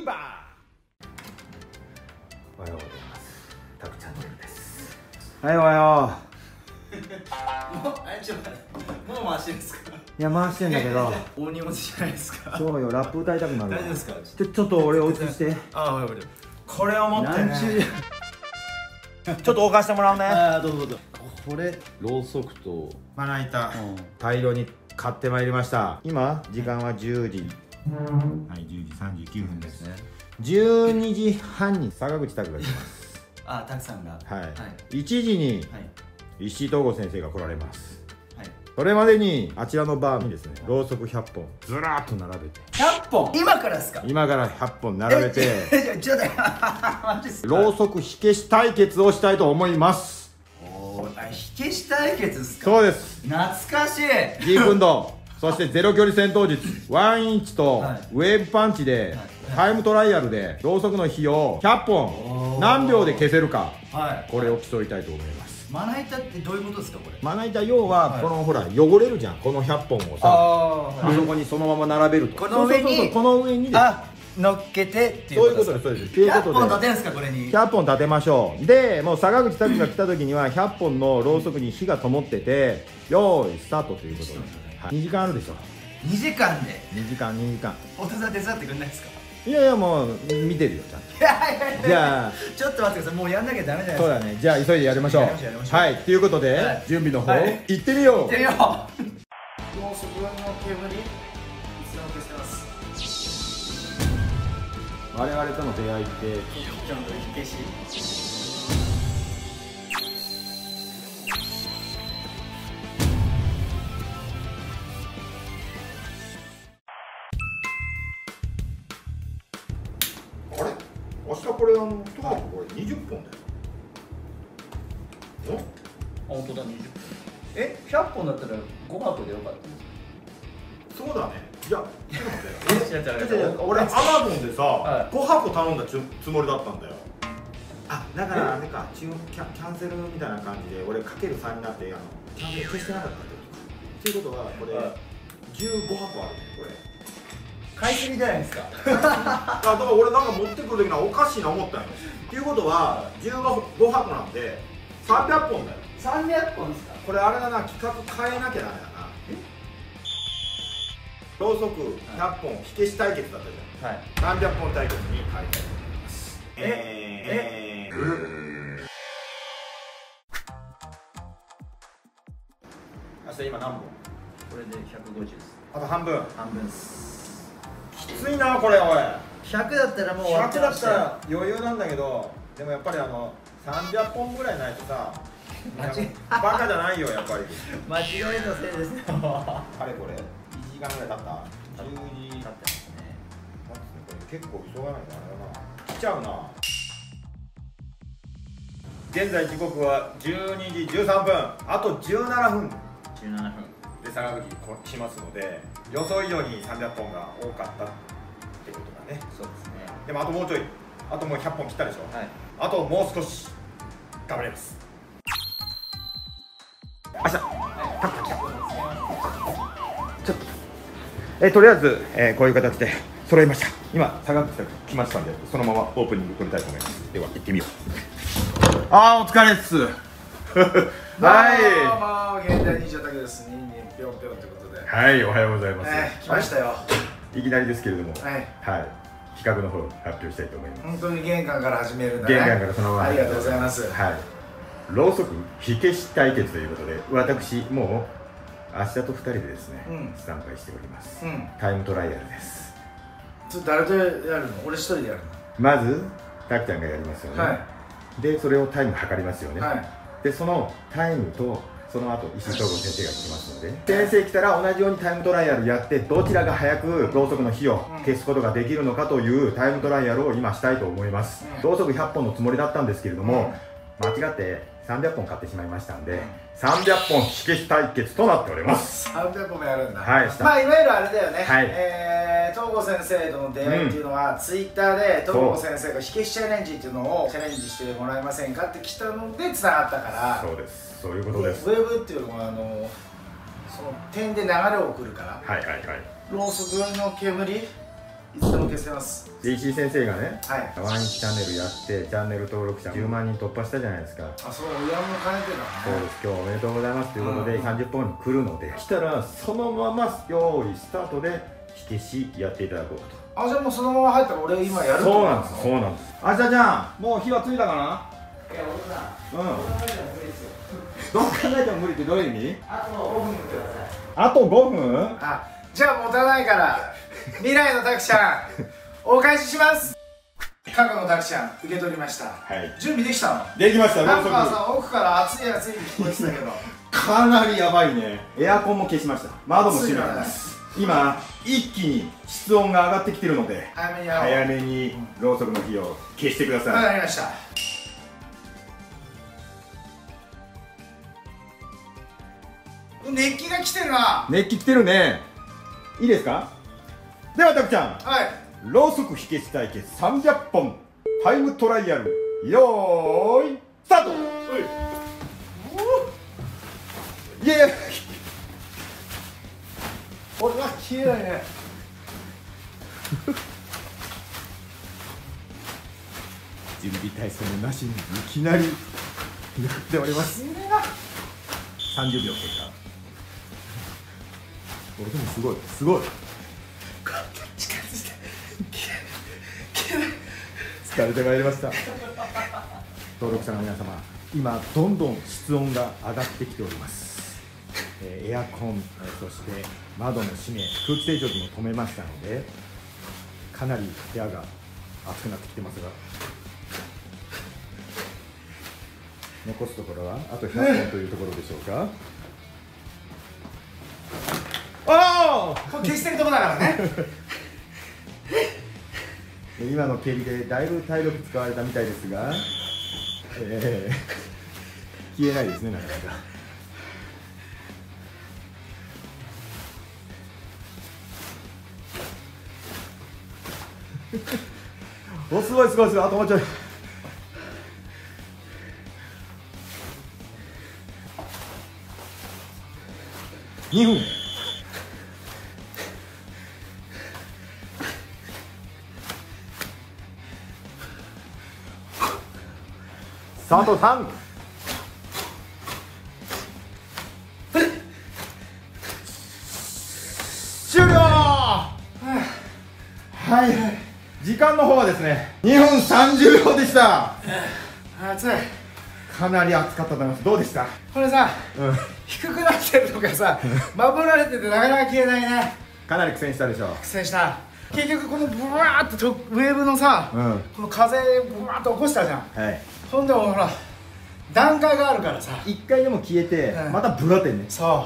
バー。おはようございます。タクチャンネルです。はい、おはよもう、ちょっと待って、もう回してるんですか。 う。いや、回してんだけど大荷物じゃないですか。 そうよ、ラップ歌いたくなるわ。 大丈夫ですか。 ちょっと俺落ち着いて。 あ、はい、これを持ってね。 ちょっと置かしてもらうね。 あ、どうぞどうぞ。これろうそくとまな板、大量に買ってまいりました。今時間は10時、はい、10時39分ですね。12時半に坂口拓が来ます。 あ、たくさんがはい、1時にはい石井東吾先生が来られます。 はい。 それまでにあちらのバーにですね、ろうそく100本ずらーっと並べて、 100本今からですか。 今から100本並べてちょっとマジっすか。 ろうそく火消し対決をしたいと思います。 おー、火消し対決ですか。 そうです。 懐かしい。 ジークンドそしてゼロ距離戦闘術ワンインチとウェーブパンチでタイムトライアルでろうそくの火を100本何秒で消せるか、 はい、 これを競いたいと思います。 まな板ってどういうことですかこれ。 まな板、要はこのほら汚れるじゃん、この100本をさ、あそこにそのまま並べると、 この上にこの上に乗っけてっていうそういうことです。そうです。 100本立てんすかこれに。 100本立てましょう。でもう坂口拓が来た時には100本のろうそくに火が灯ってて、よーいスタートということです。2時間あるでしょ。 2時間で 2時間2時間。 お父さん手伝ってくんないですか。 いやいや、もう見てるよちゃんと。 いやいやいや、 じゃあちょっと待ってください。もうやんなきゃダメじゃないですか。 そうだね。じゃあ急いでやりましょう。 やりましょう。 はい。ということで、 はい準備の方、 はい行ってみよう。 行ってみよう。ろうそくの煙いつも消してます。 我々との出会いってちゃんと火消し。 あれ、明日これトマトこれ20本だよ。 本当だ、20分。100本だったら5箱でよかったんですか。 そうだね。いや、ちょっと待って。 違う俺アマゾンでさ、 はい 5箱頼んだつもりだったんだよ。あ、だからあれか、キャンセルみたいな感じで俺かける3になってキャンセル消してなかったってことか。ということはこれ15箱あるねこれ。 買いすぎじゃないですか。 だから俺なんか持ってくる時にはおかしいな思ったよ。っていうことは15箱なんで300本だよ。 300本ですか。 これあれだな、企画変えなきゃダメだな。ろうそく100本火消し対決だったじゃん。はい。何百本対決に変えたいと思います。明日今何本？ これで150です。 あと半分。 半分です。 きついなこれおい。 100だったらもう終わって 100だましたよ。 ったら余裕なんだけど、でもやっぱり300本ぐらいないとさ、バカじゃないよやっぱり。 間違いのせいですよ。 あれこれ1時間ぐらい経った？10時経ってますね。これ結構急がないとあれだな。来ちゃうな。現在時刻は12時13分。あと17分。 17分。 で坂口来ますので、予想以上に300本が多かったってことだね。 そうですね。 でもあともうちょい。あともう100本切ったでしょ。 はい。 あともう少し頑張ります。明日ちょっととりあえず、こういう形で揃いました。今坂口さん来ましたんで、そのままオープニング取りたいと思います。では行ってみよう。あー、お疲れっす。 はい。現代忍者だけです。ニンニンぴょんぴょんということで。 はい、おはようございます。 来ましたよ。 いきなりですけれども、 はい。 企画の方発表したいと思います。 本当に玄関から始めるんだね。 玄関からそのまま。 ありがとうございます。 はい。ろうそく火消し対決ということで、私もう明日と2人でですね、スタンバイしております。タイムトライアルです。 誰とやるの？俺一人でやるの？ まずたくちゃんがやりますよね。でそれをタイム測りますよね。でそのタイムとその後石井東吾先生が来ますので、先生来たら同じようにタイムトライアルやって、どちらが早くろうそくの火を消すことができるのかというタイムトライアルを今したいと思います。ろうそく100本のつもりだったんですけれども、間違って300本買ってしまいましたんで、300本火消し対決となっております。 300本もやるんだ。 はい。 まあいわゆるあれだよね。 はい。 東郷先生との出会いっていうのは、ツイッターで東郷先生が火消しチャレンジっていうのをチャレンジしてもらえませんかって来たのでつながったから。 そうです。そういうことです。 ウェブっていうのはその点で流れを送るから。ろうそくの煙いつでも消せます。 で石井先生がね、 はい、 ワンチャンネルやってチャンネル登録者10万人突破したじゃないですか。 あ、そう、親も兼ねてたね。 そうです。今日おめでとうございますということで30分に来るので、来たらそのまま用意スタートで火消しやっていただこうと。 あ、じゃあもうそのまま入ったら俺今やる。 そうなんです、そうなんです。あ、じゃあもう火はついたかな。 いや、俺さ、 うん、 どう考えても無理ですよ。 どう考えても無理ってどういう意味？ あと5分ください。 あと5分？ あ、じゃあ持たないから未来のタクちゃんお返しします。過去のタクちゃん受け取りました。はい、準備できたの？ できました。 なんかさ、奥から熱い熱いに聞こえてたけどかなりやばいね。エアコンも消しました。窓も閉めます。今一気に室温が上がってきてるので早めにろうそくの火を消してください。 わかりました。熱気が来てるな。 熱気来てるね。いいですか？ではタクちゃん、 はい、ろうそく火消し対決300本タイムトライアルよーいスタート。いやいやこれは消えないね準備体操もなしにいきなりやっております。30秒経過。これでもすごいすごい。 近づいて疲れてまいりました。登録者の皆様、今どんどん室温が上がってきております。エアコン、そして窓の閉め、空気清浄機も止めましたので、かなり部屋が暑くなってきてますが、残すところはあと100本というところでしょうか。 これ消してるとこだからね今の蹴りでだいぶ体力使われたみたいですが、消えないですね、なかなか。お、すごいすごいすごい。あともうちょい。2分。あと3。終了。はい、時間の方はですね2分30秒でした。 暑い。 かなり暑かったと思います。どうでした？ これさ、低くなってるとかさ守られててなかなか消えないね。 かなり苦戦したでしょ。 苦戦した。結局このブワーッとウェーブのさ、この風ブワーッと起こしたじゃん。ほんでもほら段階があるからさ、 1回でも消えて、またブラってね。そう、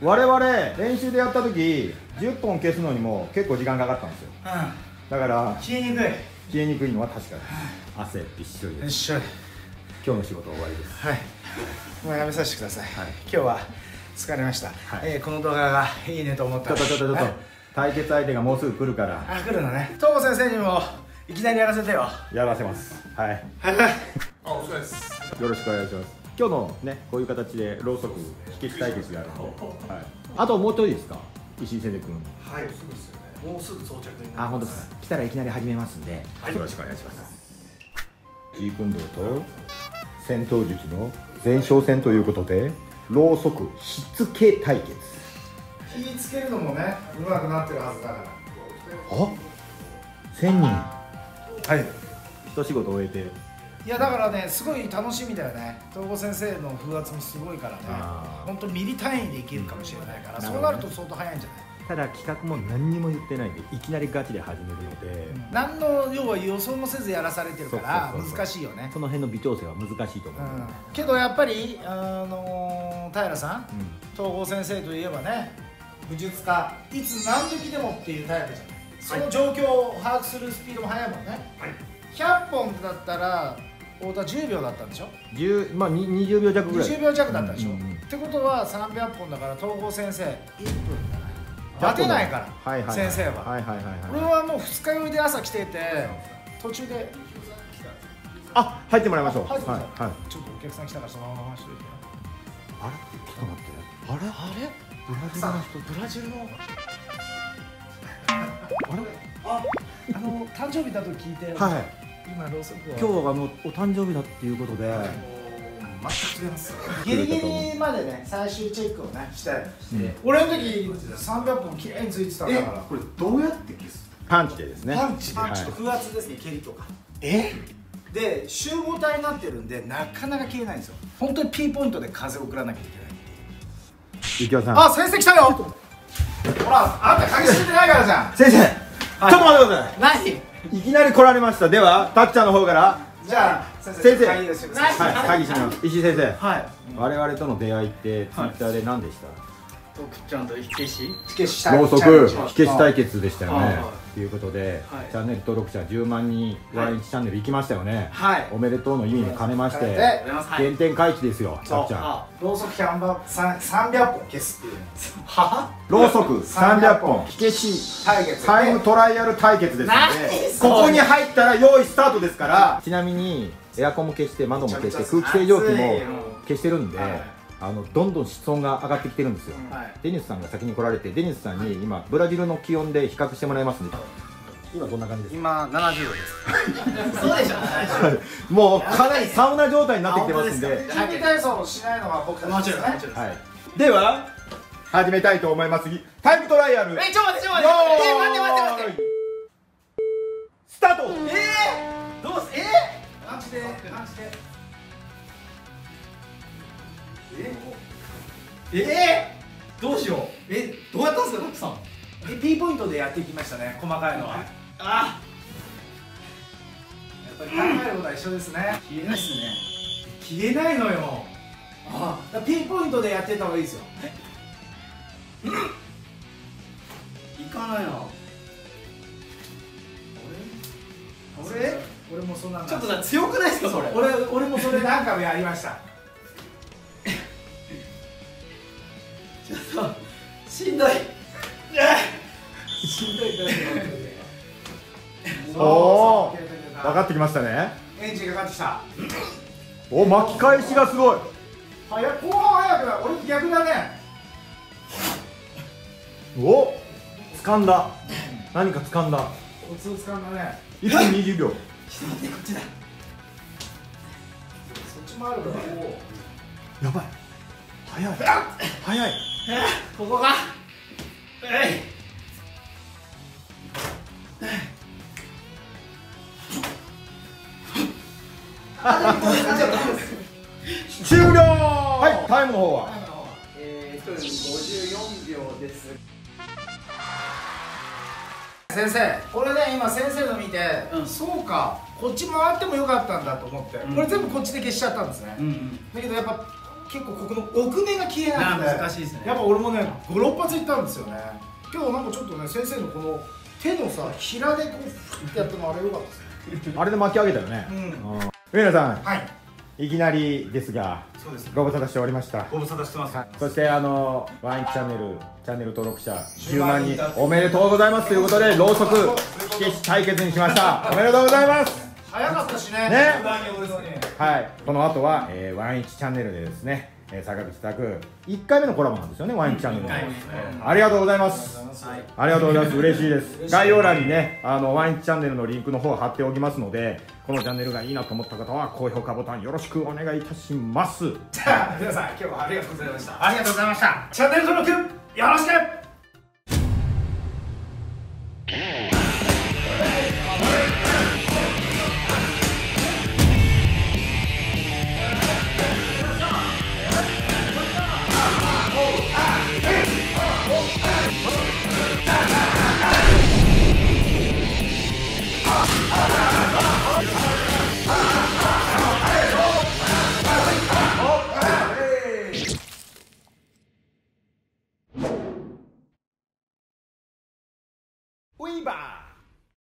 我々練習でやった時10本消すのにも結構時間かかったんですよ。だから消えにくいのは確かです。汗びっしょりです。今日の仕事終わりです。はい、 もうやめさせてください。今日は疲れました。この動画がいいねと思ったら、 ちょっと対決相手がもうすぐ来るから。 来るのね。東郷先生にもいきなりやらせてよ。 やらせます。はい。 お疲れです。 よろしくお願いします。今日のね、こういう形でろうそく火消し対決があるので、あともう一人ですか、石井先生君。 はい、そうですよね。もうすぐ到着になります。 あ、本当ですか。来たらいきなり始めますんで、よろしくお願いします。ジークンドーと戦闘術の前哨戦ということで、ろうそく火付け対決。 火つけるのもね、うまくなってるはずだから。 あ、1000人。はい。一仕事終えて。 いやだからね、すごい楽しみだよね。東郷先生の風圧もすごいからね、本当ミリ単位でいけるかもしれないから、そうなると相当早いんじゃない。 ただ企画も何にも言ってないんで、いきなりガチで始めるので、 何の要は予想もせずやらされてるから難しいよね。 その辺の微調整は難しいと思う。 けどやっぱり平さん、東郷先生といえばね、武術家、いつ何時でもっていうタイプじゃない。その状況を把握するスピードも速いもんね。100本だったら太田10秒だったんでしょ。 まあ20秒弱ぐらい。 20秒弱だったでしょ。ってことは300本だから東郷先生1分だな。待てないから先生は。俺はもう二日酔いで朝来てて、途中で入ってもらいましょう。 ちょっとお客さん来たからそのまま回しといて。 あれ、ちょっと待って、あれブラジルの人、 ブラジルのあれ誕生日だと聞いて、 はい、 今ろうそくを今日はお誕生日だっていうことで、 全く違いますギリギリまでね最終チェックをねして、俺の時300本きれいについてたんだから。 これどうやって消す？ パンチでですね。 パンチと風圧ですね、蹴りとかで集合体になってるんでなかなか消えないんですよ。本当にピンポイントで風を送らなきゃいけない。 ゆきおさん、 あ、先生来たよ。ほら、あんた鍵閉めてないからじゃん。 先生、ちょっと待ってくださ何？ い。いきなり来られました。ではたっちゃんの方からじゃあ先先生鍵をしてください。 はい、鍵閉めます。石井先生、 はい。 我々との出会いってツイッターで何でした？ 徳ちゃんと火消し。 火消しろうそく火消し対決でしたよね。 はいということで、 はいチャンネル登録者10万人、ワインチャンネル行きましたよね。 はい。 おめでとうの意味も兼ねまして、 で原点回帰ですよ、たっちゃん。 あ、 ろうそく300本消すっていうは？ ろうそく300本火消し対決タイムトライアル対決ですの何で、 それここに入ったら用意スタートですから。ちなみにエアコンも消して窓も消して空気清浄機も消してるんで、どんどん室温が上がってきてるんですよ。デニスさんが先に来られて、デニスさんに今ブラジルの気温で比較してもらいますんで、今どんな感じですか？ 今70度です。 そうでしょ。 もうかなりサウナ状態になってきてますんで、 準備体操をしないのは僕たちですね。 はい、では始めたいと思います。タイムトライアル、 ちょっと待って待ってよーい待ってスタート。 どうすマジでどうしよう。どうやったんですか、徳さん。 P ポイントでやっていきましたね、細かいのは。 あ、 やっぱり考えることは一緒ですね。 消えないっすね。 消えないのよ。P ポイントでやってた方がいいですよ。 いかないな。 俺もそんなちょっと強くないですか、それ。 俺もそれ何回もやりました。 ちょっとしんどい。 しんどいおお、分かってきましたね。 エンジンがかかってきた。 お、巻き返しがすごい。 後半早くなる。俺逆だね。 お、掴んだ。何か掴んだ。 コツをつかんだね。 1分20秒。 ちょっと待って、こっちだ。 そっちもあるから。 やばい。早い。早い。 ここが。 終了。はい、タイムの方は。 1分54秒です。 先生、これね、今先生の見て、そうか、こっち回ってもよかったんだと思って、これ全部こっちで消しちゃったんですね。だけどやっぱ結構ここの奥目が消えなくて、 難しいですね。 やっぱ俺もね、5、6発いったんですよね。今日なんかちょっとね、先生のこの手のさ、ひらでこうフッてやったのあれ良かったですね。 あれで巻き上げたよね。上野さん、 はい。 いきなりですが、 そうです。 ご無沙汰しておりました。 ご無沙汰してます。 そしてワインチャンネル登録者10万人おめでとうございますということで、ろうそく火消し対決にしました。おめでとうございます。 早かったしね。 はい、この後はワインチャンネルでですね、坂口拓1回目のコラボなんですよね、ワインチャンネル。ありがとうございます。ありがとうございます。嬉しいです。概要欄にね、ワインチャンネルのリンクの方を貼っておきますので、このチャンネルがいいなと思った方は高評価ボタンよろしくお願いいたします。 じゃあ皆さん、今日はありがとうございました。ありがとうございました。チャンネル登録よろしく。 ウィーバー